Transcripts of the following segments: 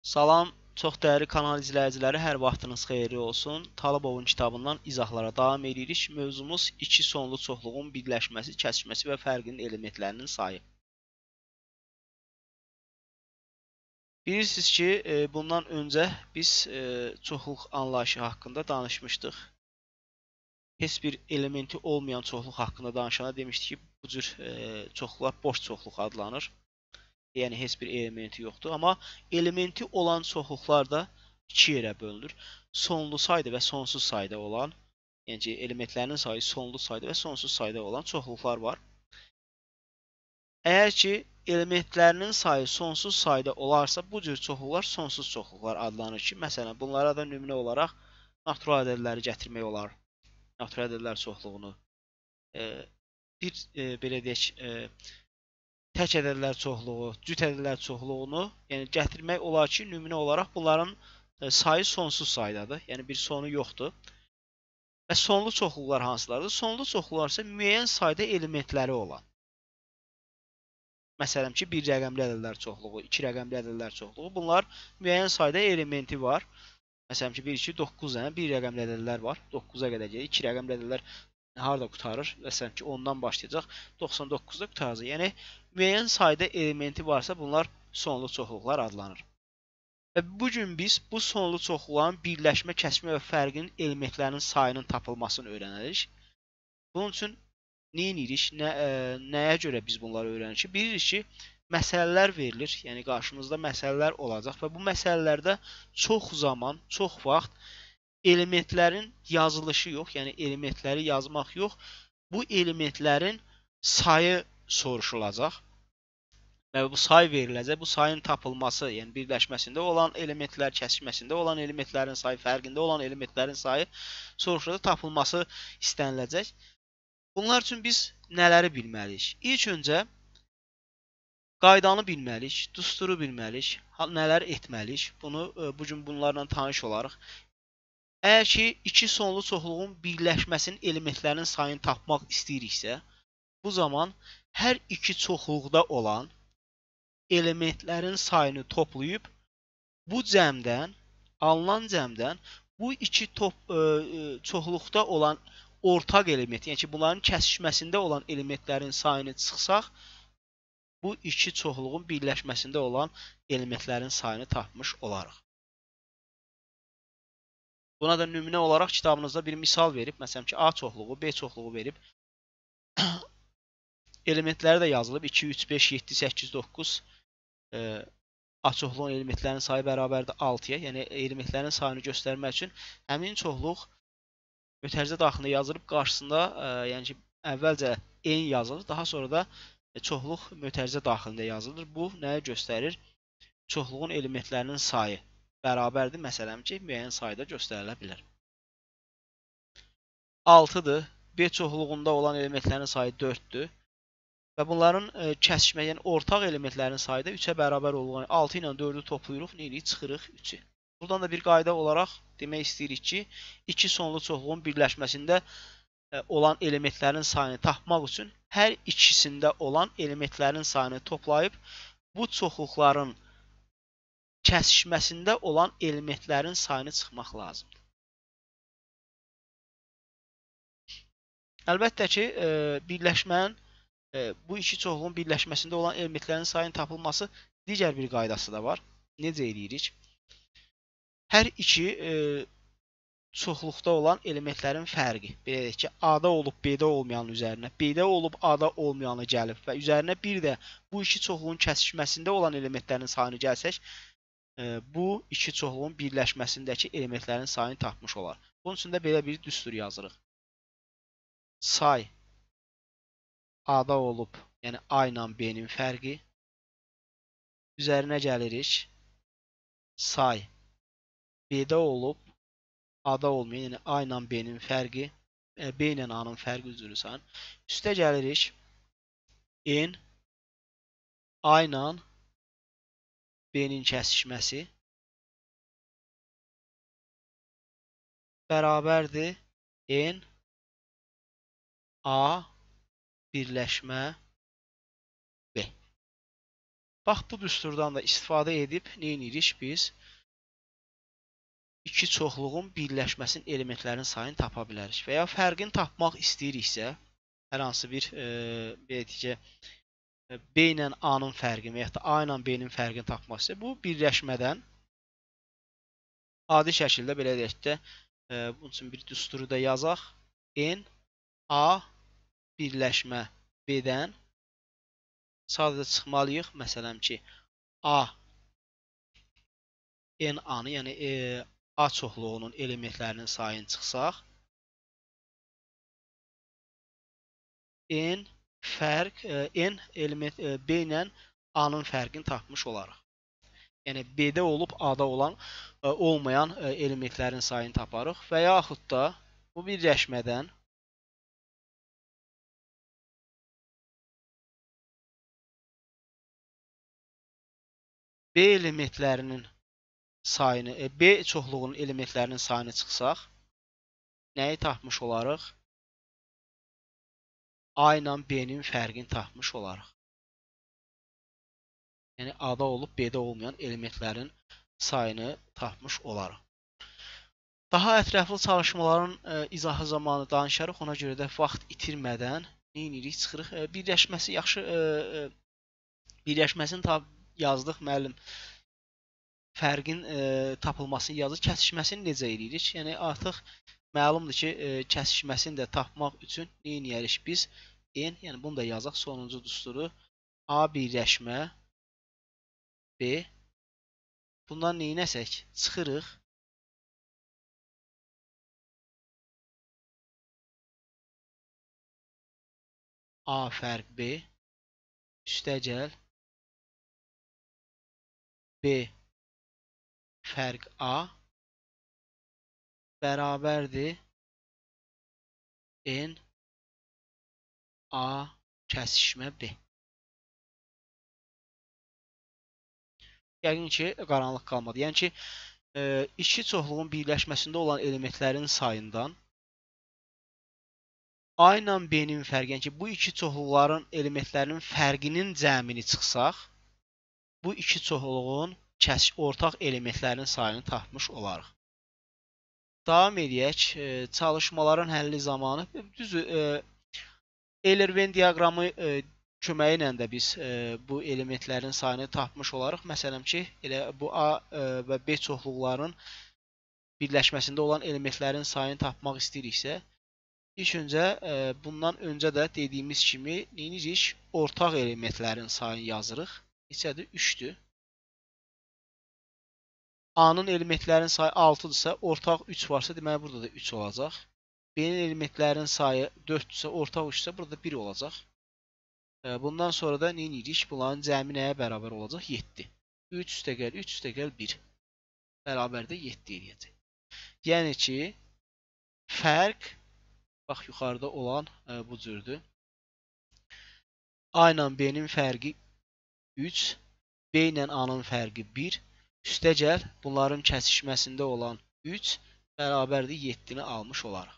Salam, çox dəyərli kanal izləyiciləri, hər vaxtınız xeyirli olsun. Talibovun kitabından izahlara davam edirik. Mövzumuz iki sonlu çoxluğun birləşməsi, kəsişməsi və fərqinin elementlərinin sayı. Bilirsiniz ki, bundan öncə biz çoxluq anlayışı haqqında danışmışdıq. Heç bir elementi olmayan çoxluq haqqında danışanda demişdik ki, bu cür çoxluqlar boş çoxluq adlanır. Yəni heç bir elementi yoxdur. Amma elementi olan çoxluqlar da iki yerə bölünür. Sonlu sayda və sonsuz sayda olan, yəni ki, elementlərinin sayı sonlu sayda və sonsuz sayda olan çoxluqlar var. Əgər ki, elementlərinin sayı sonsuz sayda olarsa, bu cür çoxluqlar sonsuz çoxluqlar adlanır ki, məsələn, bunlara da nümunə olaraq natural ədədləri gətirmək olar. Natural ədədlər çoxluğunu. Belə deyək, tək ədədlər çoxluğu, cüt ədədlər çoxluğunu, yəni gətirmək olar ki, nümunə olaraq bunların sayı sonsuz saydadır. Yəni bir sonu yoxdur. Və sonlu çoxluqlar hansılardır? Sonlu çoxluqlar isə müəyyən sayda elementləri olan. Məsələn ki, bir rəqəmli ədədlər çoxluğu, iki rəqəmli ədədlər çoxluğu. Bunlar müəyyən sayda elementi var. Məsələn ki, 1, 2, 9 dənə bir rəqəmli ədədlər var. 9-a qədər gedir. 2 rəqəmli ədədlər harada qurtarır? Məsələn ki, 10-dan başlayacaq, 99-da qurtaracaq. Yəni, müəyyən sayda elementi varsa, bunlar sonlu çoxluqlar adlanır. Və bugün biz bu sonlu çoxluqların birləşmə, kəsmə və fərqinin elementlərinin sayının tapılmasını öyrənərik. Bunun üçün nə edirik? Nəyə görə biz bunları öyrənirik? Bilirik ki, məsələlər verilir. Yəni, qarşımızda məsələlər olacaq və bu məsələlərdə çox zaman, çox vaxt elementlərin yazılışı yox, yəni elementləri yazmaq yox, bu elementlərin sayı soruşulacaq və bu say veriləcək. Bu sayın tapılması, yəni birləşməsində olan elementlər, kəsişməsində olan elementlərin sayı, fərqində olan elementlərin sayı soruşulacaq, tapılması istəniləcək. Bunlar üçün biz nələri bilməliyik? İlk öncə qaydanı bilməliyik, düsturu bilməliyik, nələr etməliyik. Bunu bugün bunlarla tanış olarıq. Əgər ki, iki sonlu çoxluğun birləşməsinin elementlərinin sayını tapmaq istəyiriksə, bu zaman hər iki çoxluqda olan elementlərin sayını toplayıb, bu cəmdən, alınan cəmdən bu iki çoxluqda olan ortaq element, yəni ki, bunların kəsişməsində olan elementlərin sayını çıxsaq, bu iki çoxluğun birləşməsində olan elementlərin sayını tapmış olarıq. Buna da nümunə olaraq kitabınızda bir misal verib, məsələn ki, A çoxluğu, B çoxluğu verib. Elementləri də yazılıb. 2, 3, 5, 7, 8, 9. A çoxluğun elementlərinin sayı bərabərdir 6-ya. Yəni, elementlərin sayını göstərmək üçün həmin çoxluq mötərizə daxilində yazılıb. Qarşısında, yəni ki, əvvəlcə n yazılır. Daha sonra da çoxluq mötərizə daxilində yazılır. Bu, nəyə göstərir? Çoxluğun elementlərinin sayı bərabərdir. Məsələn ki, müəyyən sayda göstərilə bilər. 6-dır. B çoxluğunda olan elementlərin sayı 4-dür. Və bunların kəsişmə, yəni ortaq elementlərin sayı da 3-ə bərabər olduğunu 6 ilə 4-ü toplayırıq, nəyirik? Çıxırıq 3-ü. Buradan da bir qayda olaraq demək istəyirik ki, iki sonlu çoxluğun birləşməsində olan elementlərin sayını tapmaq üçün hər ikisində olan elementlərin sayını toplayıb bu çoxluqların kəsişməsində olan elementlərin sayını çıxmaq lazımdır. Əlbəttə ki, bu iki çoxluğun birləşməsində olan elementlərin sayının tapılması digər bir qaydası da var. Necə edirik? Hər iki çoxluqda olan elementlərin fərqi. Belə deyək ki, A-da olub B-də olmayanın üzərinə, B-də olub A-da olmayanı gəlib və üzərinə bir də bu iki çoxluğun kəsişməsində olan elementlərin sayını gəlsək, bu iki çoxluğun birləşməsindəki elementlərin sayını tapmış olar. Bunun üçün də belə bir düstur yazırıq. Say A-da olub, yəni A ilə B-nin fərqi. Üzərinə gəlirik. Say B-də olub, A-da olmayan, yəni A ilə B-nin fərqi. B ilə A-nın fərqi üzrü sayın. Üstə gəlirik. N A ilə B-nin kəsişməsi bərabərdir N A birləşmə B. Bax bu düsturdan da istifadə edib nə edirik biz? İki çoxluğun birləşməsinin elementlərinin sayını tapa bilərik. Və ya fərqini tapmaq istəyiriksə, hər hansı bir belə deyək ki, B ilə A-nın fərqini və ya da A ilə B-nin fərqini tapmaq istəyir. Bu birləşmədən adi şəkildə belə deyək də, bunun üçün bir düsturu da yazaq. N A birləşmə B-dən sadəcə çıxmalıyıq. Məsələn ki, A N A-nı, yəni A çoxluğunun elementlərinin sayını çıxsaq, N element B ilə A-nın fərqini tapmış olarıq. Yəni B-də olub A-da olan olmayan elementlərin sayını taparıq və yaxud da bu birləşmədən B elementlərinin sayını, B çoxluğunun elementlərinin sayını çıxsaq, nəyi tapmış olarıq? A ilə B-nin fərqini tapmış olarıq. Yəni A-da olub B-də olmayan elementlərin sayını tapmış olarıq. Daha ətraflı çalışmaların izahı zamanı danışarıq. Ona görə də vaxt itirmədən nə edirik? Çıxırıq. Birləşməsi yaxşı, birləşməsini yazdıq müəllim. Fərqin tapılmasını yazır. Kəsişməsini necə edirik? Yəni artıq məlumdur ki, kəsişməsini də tapmaq üçün nə edirik biz? N, yəni bunu da yazaq. Sonuncu düsturu A birləşmə B. Bundan nə edəcək? Çıxırıq. A fərq B üstəgəl B fərq A bərabərdir N A kəsişmə B. Yəqin ki, qaranlıq qalmadı. Yəni ki, iki çoxluğun birləşməsində olan elementlərin sayından A ilə B-nin fərqi, yəni ki, bu iki çoxluqların elementlərinin fərqinin cəmini çıxsaq, bu iki çoxluğun ortaq elementlərinin sayını tapmış olarıq. Davam edək. Çalışmaların həlli zamanı düzdür, Euler-Venn diaqramı köməyi ilə də biz bu elementlərin sayını tapmış olarıq. Məsələn ki, elə bu A və B çoxluqların birləşməsində olan elementlərin sayını tapmaq istəyiriksə, ilk öncə bundan öncə də dediyimiz kimi nə edirik? Ortaq elementlərin sayını yazırıq. Neçədir? 3-dür. A-nın elementlərin sayı 6-dırsa, ortaq 3 varsa, deməli burada da 3 olacaq. B-nin elementlərin sayı 4-dürsə, ortaq 3-sə, burada 1 olacaq. Bundan sonra da nə edirik? Bunların cəmi nəyə bərabər olacaq? 7. 3 üstəgəl 3 üstəgəl 1 bərabər də 7 edəcək. Yəni ki, fərq bax yuxarıda olan bu cürdür. A ilə B-nin fərqi 3, B ilə A-nın fərqi 1, üstəgəl bunların kəsişməsində olan 3 bərabərdir 7-ni almış olarıq.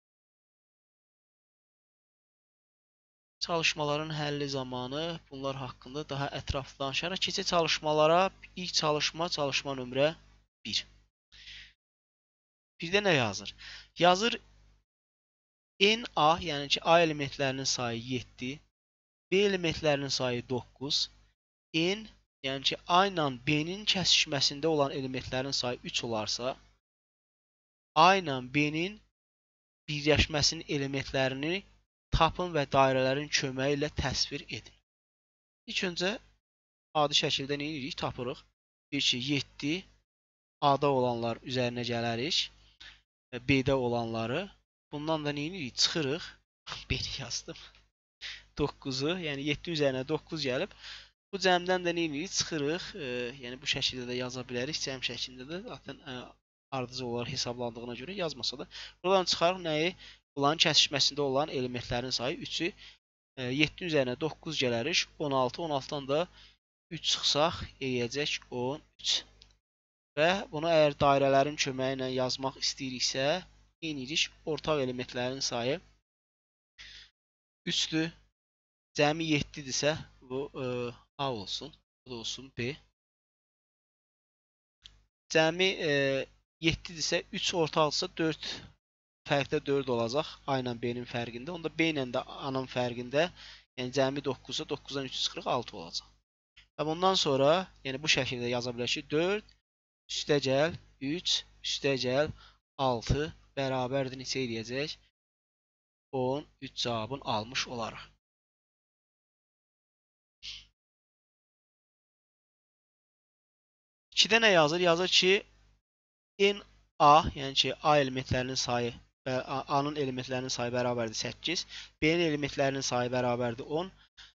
Çalışmaların həlli zamanı bunlar haqqında daha ətraflı danışaraq keçək çalışmalara. İlk çalışma nömrə 1. Birdə nə yazır? Yazır N A, yəni ki, A elementlərinin sayı 7, B elementlərinin sayı 9, N, yəni ki, A ilə B-nin kəsişməsində olan elementlərin sayı 3 olarsa, A ilə B-nin birləşməsinin elementlərini tapın və dairələrin köməyi ilə təsvir edin. İlk öncə adi şəkildə nə edirik? Tapırıq. 7 A-da olanlar üzərinə gələrik. B-də olanları. Bundan da nə edirik? Çıxırıq. B-ni yazdım. 9-u, yəni 7 üzərinə 9 gəlib. Bu cəmdən də nə edirik? Çıxırıq. Yəni bu şəkildə də yaza bilərik. Cəm şəklində də zaten ardıcıl olaraq hesablandığına görə yazmasa da. Buradan çıxarıq nəyi? Bunların kəsişməsində olan elementlərin sayı 3-ü. 7 üzərinə 9 gələrik. 16. 16-dan da 3 çıxsaq, eləyəcək 13. Və bunu əgər dairələrin köməyi ilə yazmaq istəyiriksə, edirik. Ortaq elementlərin sayı 3-dür. Cəmi 7-dirsə, bu A olsun. Bu da olsun B. Cəmi 7-dirsə 3 ortaqlısa 4 fərqdə 4 olacaq. A ilə B-nin fərqində. Onda B ilə də A-nın fərqində. Yəni cəmi 9-sa 9-dan 3 çıxırıq 6 olacaq. Və bundan sonra yəni bu şəkildə yaza bilərik ki 4 üstəgəl 3 üstəgəl 6 bərabərdir neçə eləyəcək? 13 cavabını almış olaraq. 2-də nə yazır? Yazır ki n A, yəni ki A elementlərinin sayı A-nın elementlərinin sayı bərabərdir 8. B-nin elementlərinin sayı bərabərdir 10.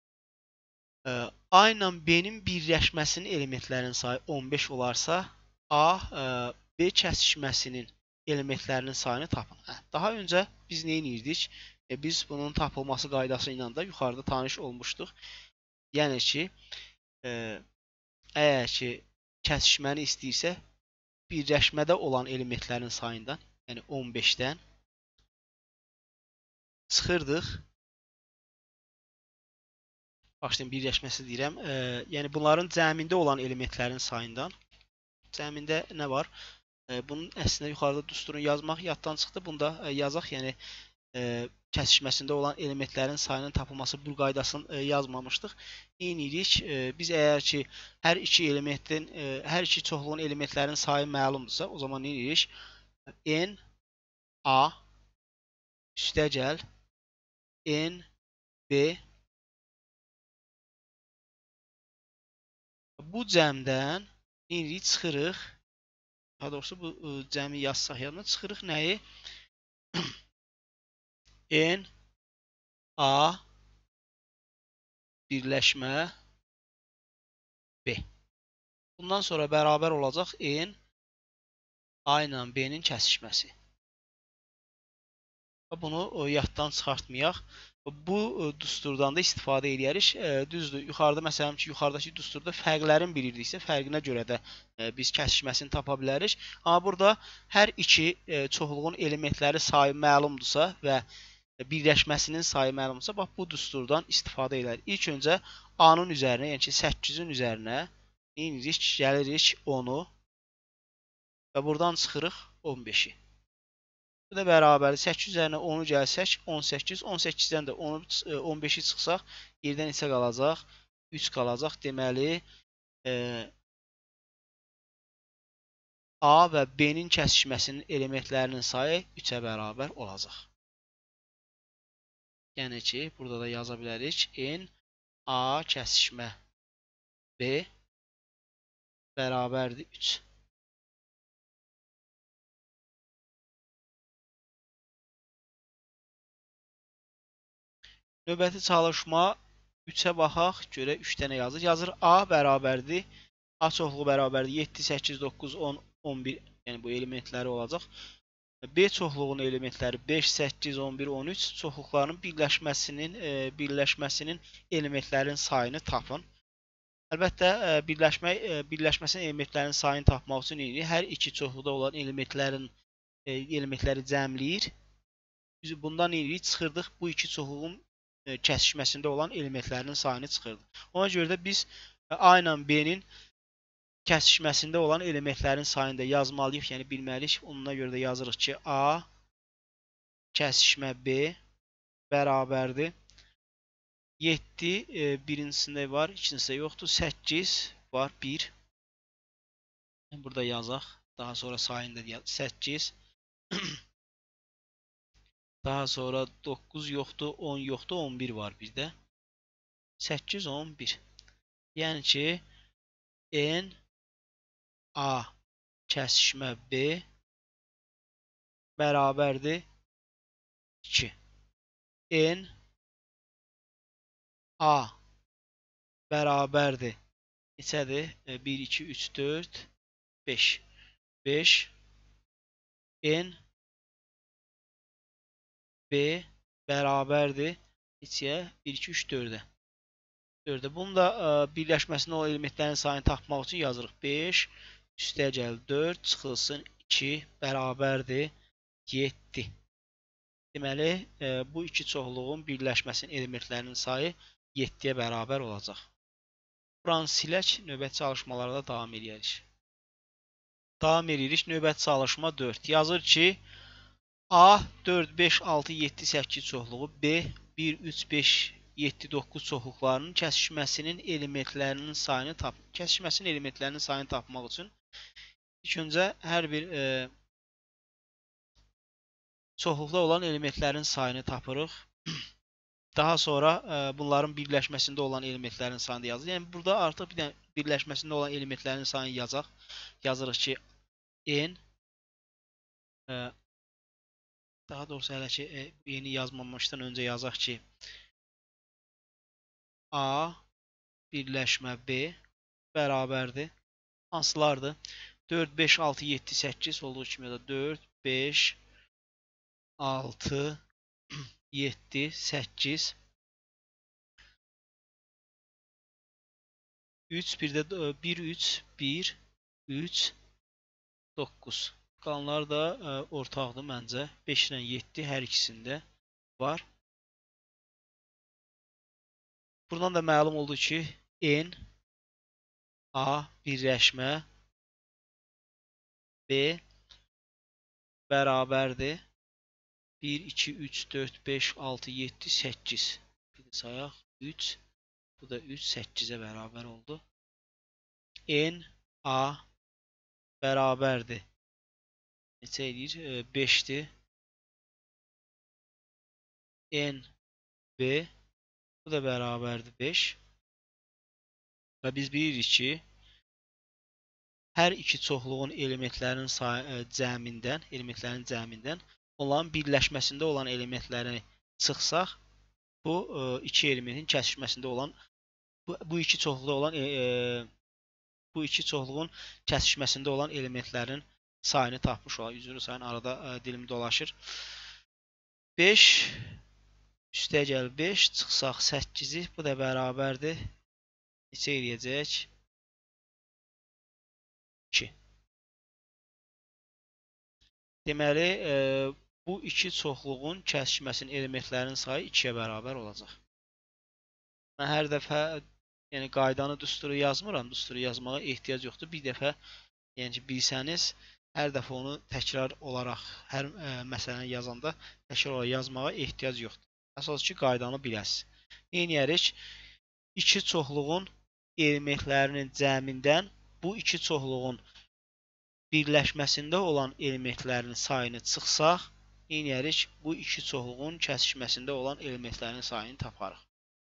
A ilə B-nin birləşməsinin elementlərinin sayı 15 olarsa, A, B kəsişməsinin elementlərinin sayını tapın. Daha öncə biz nə edirdik? Biz bunun tapılması qaydası ilə də yuxarıda tanış olmuşduq. Yəni ki, əgər ki kəsişməni istəyirsə, birləşmədə olan elementlərin sayından, yəni 15-dən çıxırdıq. Başlayın birləşməsi deyirəm. Yəni bunların cəmində olan elementlərin sayından. Cəmində nə var? Bunun əslində yuxarıda düsturunu yazmaq yaddan çıxdı. Bunda yazaq, yəni kəsişməsində olan elementlərin sayının tapılması bu qaydasını yazmamışdıq. Eynilik, biz əgər ki hər iki çoxluğun elementlərinin sayı məlumdursa, o zaman nə edirik? N A üstəgəl N B bu cəmdən nə edirik? Çıxırıq. Daha doğrusu bu cəmi yazsaq yanına çıxırıq nəyi? N A birləşmə B. Bundan sonra bərabər olacaq N A ilə B-nin kəsişməsi. Bunu yaddan çıxartmayaq. Bu düsturdan da istifadə edirik. Düzdür, yuxarıda məsələn ki, yuxarıdakı düsturda fərqlərin bilirdiksə, fərqinə görə də biz kəsişməsini tapa bilərik. Amma burada hər iki çoxluğun elementləri sayı məlumdursa və birləşməsinin sayı məlumdursa, bax bu düsturdan istifadə edirik. İlk öncə A-nın üzərinə, yəni ki 8-in üzərinə gəlirik 10-u və buradan çıxırıq 15-i. Bu da bərabərdir. 8 üzərinə 10-u gəlsək 18. 18-dən də 15-i çıxsaq yerdə neçə qalacaq? 3 qalacaq. Deməli A və B-nin kəsişməsinin elementlərinin sayı 3-ə bərabər olacaq. Yəni ki, burada da yaza bilərik. N A kəsişmə B bərabərdir 3. Növbəti çalışma 3-ə baxaq, görək 3 dənə yazır. Yazır A bərabərdir. A çoxluğu bərabərdir 7, 8, 9, 10, 11. Yəni bu elementləri olacaq. B çoxluğunun elementləri 5, 8, 11, 13. Çoxluqların birləşməsinin elementlərin sayını tapın. Əlbəttə, birləşməsinin elementlərin sayını tapmaq üçün hər iki çoxluqda olan elementləri cəmləyir. Biz bundan çıxırdıq bu iki çoxluğun kəsişməsində olan elementlərin sayını çıxırdıq. Ona görə də biz A ilə B-nin kəsişməsində olan elementlərin sayını da yazmalıyıq, yəni bilməliyik. Onuna görə də yazırıq ki, A kəsişmə B bərabərdir 7, birincisində var, ikincisində yoxdur, 8 var, 1. Burada yazaq, daha sonra sayını da yazaq, 8. Daha sonra 9 yoxdur, 10 yoxdur, 11 var bir də. 8, 11. Yəni ki, N A kəsişmə B bərabərdir 2. N A bərabərdir neçədir? 1, 2, 3, 4, 5. 5 N B bərabərdir neçəyə? 1, 2, 3, 4-ə. 4-ə. Bunun da birləşməsində olan elementlərin sayını tapmaq üçün yazırıq. 5 üstəgəl 4 çıxılsın 2 bərabərdir 7. Deməli, bu iki çoxluğun birləşməsinin elementlərinin sayı 7-yə bərabər olacaq. Buranı silək, növbəti çalışmalarda davam edirik. Davam edirik. Növbəti çalışma 4. Yazır ki, A 4, 5, 6, 7, 8 çoxluğu, B 1, 3, 5, 7, 9 çoxluqlarının kəsişməsinin elementlərinin sayını kəsişməsinin elementlərinin sayını tapmaq üçün ilk öncə hər bir çoxluqda olan elementlərin sayını tapırıq. Daha sonra bunların birləşməsində olan elementlərin sayını yazırıq. Yəni burada artıq bir dənə birləşməsində olan elementlərin sayını yazacaq. Yazırıq ki, n daha doğrusu hələ ki yeni yazmamışdan öncə yazaq ki, A birləşmə B bərabərdir. Hansılardır? 4, 5, 6, 7, 8 olduğu kimi də 4, 5, 6, 7, 8, 3, bir də 1, 3, 1, 3, 9. Qalanlar da ortaqdır məncə. 5 ilə 7 hər ikisində var. Buradan da məlum oldu ki, n A birləşmə B bərabərdir. 1, 2, 3, 4, 5, 6, 7, 8. Bir də sayaq. 3. Bu da 3, 8'e bərabər oldu. N A bərabərdir. Neçə edir? 5'dir. N B bu da bərabərdir 5. Və biz bilirik ki, hər iki çoxluğun elementlərin cəmindən onların birləşməsində olan elementlərini çıxsaq, bu iki elementin kəsişməsində olan bu iki çoxluğun kəsişməsində olan elementlərin sayını tapmış olaq. Üzrü sayın arada dilim dolaşır. 5 üstə gəl 5 çıxsaq 8'i bu da bərabərdir. Neçə eləyəcək? 2. Deməli, bu iki çoxluğun kəsişməsinin elementlərinin sayı 2'yə bərabər olacaq. Mən hər dəfə yəni qaydanı, düsturu yazmıram. Düsturu yazmağa ehtiyac yoxdur. Bir dəfə yəni bilsəniz, hər dəfə onu təkrar olaraq hər məsələni yazanda təkrar olaraq yazmağa ehtiyac yoxdur. Əsas ki, qaydanı biləsiniz. Neyniyərik? İki çoxluğun elementlərinin cəmindən bu iki çoxluğun birləşməsində olan elementlərin sayını çıxsaq, neyniyərik? Bu iki çoxluğun kəsişməsində olan elementlərin sayını taparıq.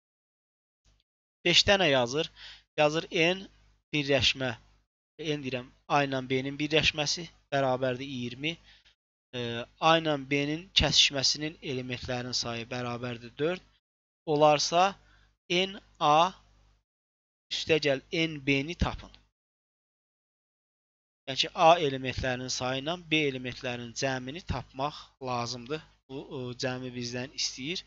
5 dənə yazır. Yazır n birləşmə, n deyirəm, A ilə B-nin birləşməsi bərabərdir 20. A ilə B-nin kəsişməsinin elementlərin sayı bərabərdir 4. Olarsa n A üstə gəl n B-ni tapın. Yəni ki, A elementlərinin sayı ilə B elementlərinin cəmini tapmaq lazımdır. Bu cəmi bizdən istəyir.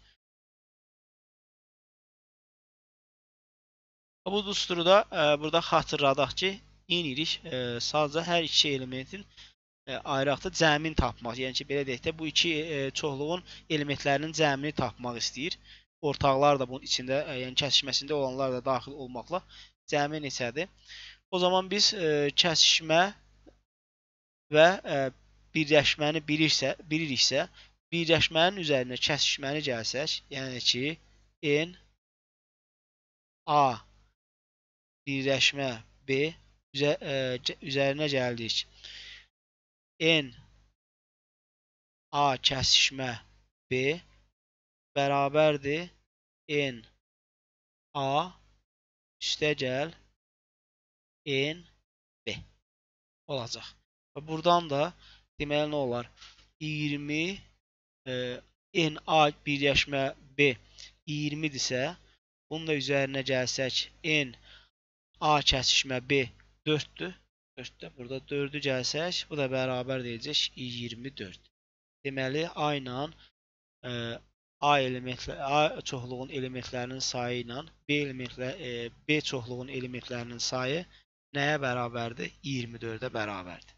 Bu düsturu da burada xatırladaq ki, inirik sadəcə hər iki elementin ayrı-ayrı cəmini tapmaq. Yəni ki, belə deyək də, bu iki çoxluğun elementlərinin cəmini tapmaq istəyir. Ortaqlar da bunun içində, yəni kəsişməsində olanlar da daxil olmaqla cəmi neçədir? O zaman biz kəsişmə və birləşməni biliriksə, birləşmənin üzərinə kəsişməni gəlsək, yəni ki, n A birləşmə B üzərinə gəldik. N A kəsişmə B bərabərdir n A üstə gəl n B olacaq. Və buradan da deməli nə olar? 20 n A birləşmə B 20'dirsə, bunun da üzərinə gəlsək n A kəsişmə B 4'dür. 4'də burada 4'ü gəlsək, bu da bərabər deyəcək 24. Deməli, A ilə A çoxluğun elementlərinin sayı ilə B çoxluğun elementlərinin sayı nəyə bərabərdir? 24'ə bərabərdir.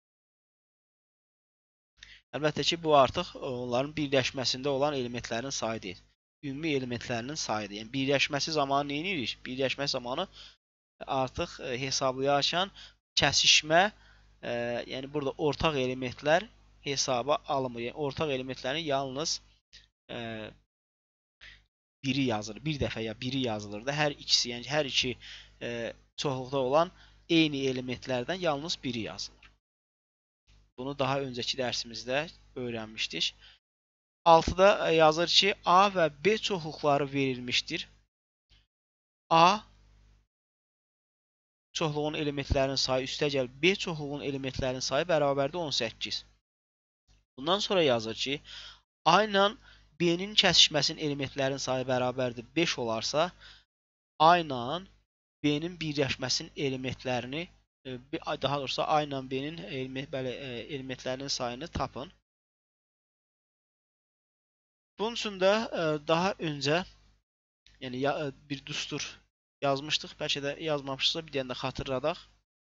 Əlbəttə ki, bu artıq onların birləşməsində olan elementlərin sayı deyil. Ümumi elementlərinin sayıdır. Yəni, birləşməsi zamanı nə edirik? Birləşmə zamanı artıq hesablayarkən kəsişmə, yəni burada ortaq elementlər hesaba alınmır. Yəni ortaq elementlərin yalnız biri yazılır. Bir dəfə ya biri yazılır da hər ikisi, yəni hər iki çoxluqda olan eyni elementlərdən yalnız biri yazılır. Bunu daha öncəki dərsimizdə öyrənmişdik. 6-da yazır ki, A və B çoxluqları verilmişdir. A çoxluğun elementlərinin sayı üstəgəl B çoxluğun elementlərinin sayı bərabərdir 18. Bundan sonra yazır ki, A ilə B-nin kəsişməsinin elementlərinin sayı bərabərdir 5 olarsa, A ilə B-nin birləşməsinin elementlərini, daha doğrusu A ilə B-nin elementlərinin sayını tapın. Bunun üçün də daha öncə yəni bir düstur yazmışdıq. Bəlkə də yazmamışıqsa bir dənə də xatırladaq.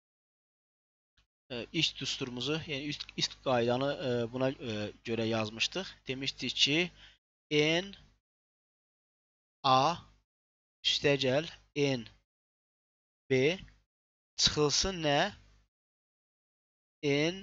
İlk düsturumuzu, yəni ilk qaydanı buna görə yazmışdıq. Demişdik ki, n a üstəgəl n b çıxılsın nə? N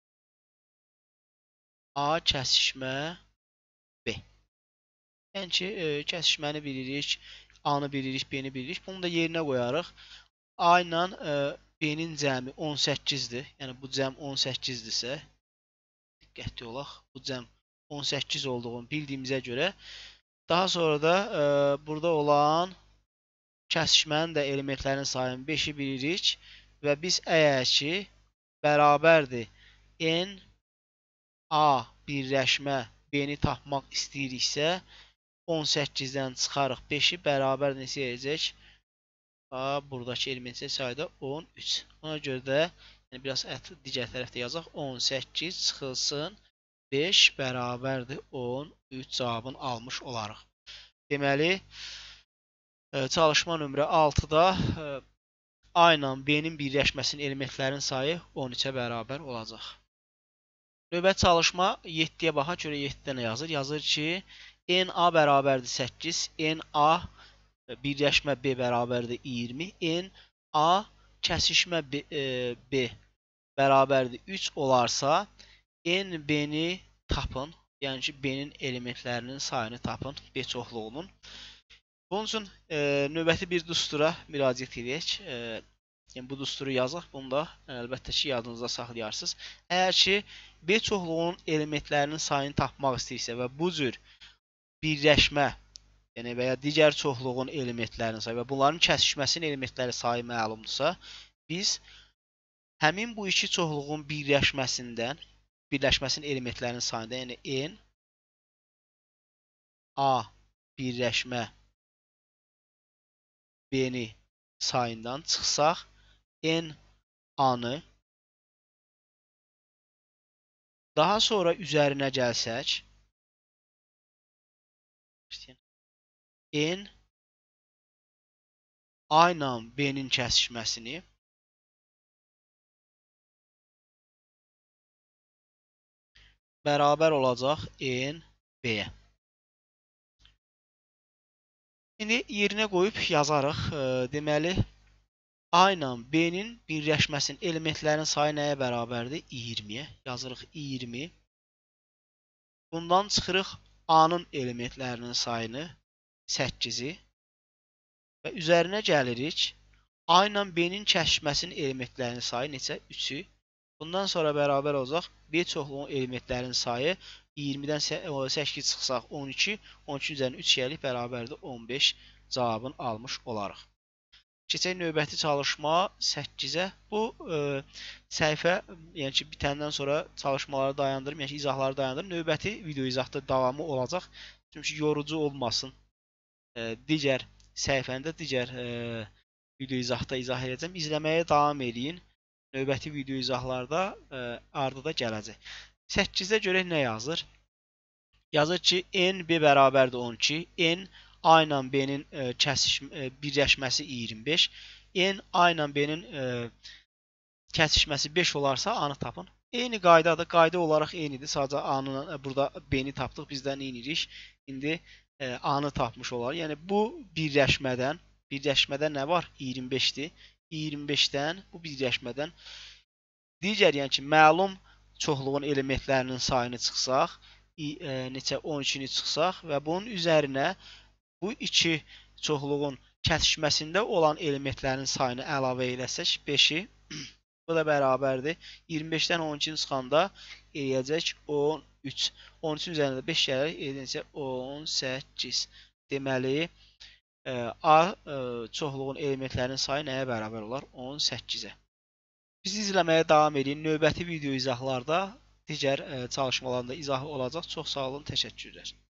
a kəsişmə b. Yəni ki, kəsişməni bilirik, A-nı bilirik, B-ni bilirik. Bunu da yerinə qoyarıq. A ilə B-nin cəmi 18-dir. Yəni bu cəm 18-dirsə, diqqətli olaq. Bu cəm 18 olduğunu bildiyimizə görə, daha sonra da burada olan kəsişmənin də elementlərin sayını 5-i bilirik və biz əgər ki, bərabərdir n a birləşmə B-ni tapmaq istəyiriksə, 18-dən çıxarıq 5-i bərabər neçə edəcək? Buradakı elementin sayı da 13. Ona görə də yəni biraz digər tərəfdə yazaq. 18 çıxılsın 5 bərabərdir 13 cavabını almış olarıq. Deməli, çalışma nömrə 6-da A ilə B-nin birləşməsinin elementlərin sayı 13-ə bərabər olacaq. Növbəti çalışma 7-yə baxaq, görə 7-də nə yazır? Yazır ki, n-a bərabərdir 8, n-a birləşmə b bərabərdir 20, n-a kəsişmə b bərabərdir 3 olarsa, n-b-ni tapın. Yəni ki, b-nin elementlərinin sayını tapın, b çoxluğunun. Bunun üçün növbəti bir düstura müraciət edək. Yəni bu düsturu yazaq. Bunu da əlbəttə ki, yadınızda saxlayarsınız. Əgər ki, b çoxluğunun elementlərinin sayını tapmaq istəyirsə və bu cür birləşmə, yəni və ya digər çoxluğun elementlərinin sayı və bunların kəsişməsinin elementləri sayı məlumdursa, biz həmin bu iki çoxluğun birləşməsinin elementlərinin sayında, yəni n a birləşmə b-ni sayından çıxsaq, n a-nı daha sonra üzərinə gəlsək, n a ilə b-nin kəsişməsini bərabər olacaq n b-yə. İndi yerinə qoyub yazarıq. Deməli, A ilə B-nin birləşməsinin elementlərin sayı nəyə bərabərdir? 20-yə. Yazırıq 20. Bundan çıxırıq A-nın elementlərinin sayını 8-i və üzərinə gəlirik. A ilə B-nin kəsişməsinin elementlərinin sayı neçə? 3-ü. Bundan sonra bərabər olacaq B çoxluğun elementlərinin sayı 20-dən 8 çıxsaq 12, 12 üzərinə 3 gəlib bərabərdir 15 cavabını almış olarıq. Keçək növbəti çalışma 8-ə. Bu səhifə, yəni ki, bitəndən sonra çalışmaları dayandırım, yəni ki, izahları dayandırım. Növbəti video izahda davamı olacaq. Çünki yorucu olmasın. Digər səhifəndə, digər video izahda izah edəcəm. İzləməyə davam edin. Növbəti video izahlarda ardıda gələcək. 8-də görək nə yazır? Yazır ki, n b bərabərdir 12, n A ilə B-nin birləşməsi 25, n A ilə B-nin kəsişməsi 5 olarsa A-nı tapın. Eyni qaydadır. Qayda olaraq eynidir. Sadəcə A-nın burada B-ni tapdıq. Bizdə nə edirik? İndi A-nı tapmış olar. Yəni bu birləşmədən nə var? 25-dir. 25-dən bu birləşmədən digər yəni ki, məlum çoxluğun elementlərinin sayını çıxsaq, neçə 12-ni çıxsaq və bunun üzərinə bu iki çoxluğun kəsişməsində olan elementlərin sayını əlavə eləsək 5-i bu da bərabərdir. 25-dən 12-ni çıxanda eləyəcək 13. 13-ün üzərində 5 gələrək eləyəcək 18. Deməli, A çoxluğun elementlərinin sayı nəyə bərabər olar? 18-ə. Bizi izləməyə davam edin. Növbəti video izahlarda digər çalışmalarında izahı olacaq. Çox sağ olun, təşəkkürlər.